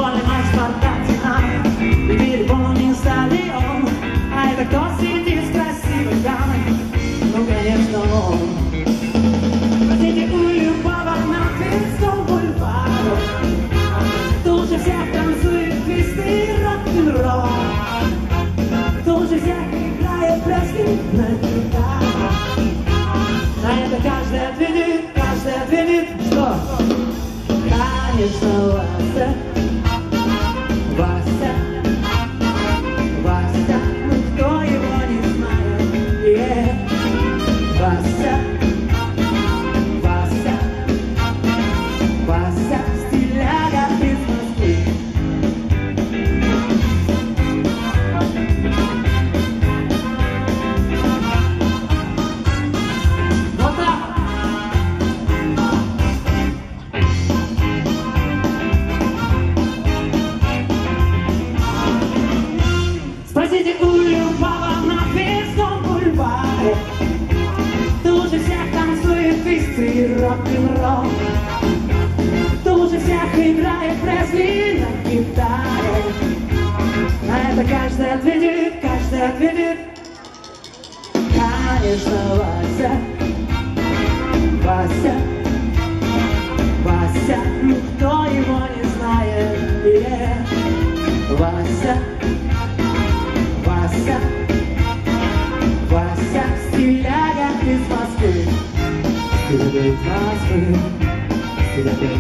футбольный матч Спартак-Динамо, и переполнен стадион. А это кто сидит с красивой дамой? Ну, конечно, он. Спросите у любого на Тверском бульваре, кто лучше всех танцует твисты и рок-н-ролл, кто лучше всех играет пляски на гитаре. На это каждый ответит, что? Конечно, Вася, Вася, Вася, ну кто его не знает, Вася, Вася, Вася, стиляга из Москвы. Вот так. Спросите у любого на Тверском бульваре, кто лучше всех танцует твисты и рок-н-ролл, кто лучше всех играет Пресли на гитаре. На это каждый ответит, конечно, Вася, Вася, Вася, ну кто его не знает, Вася, Вася, Вася, стиляга из Москвы, стиляга из Москвы, стиляга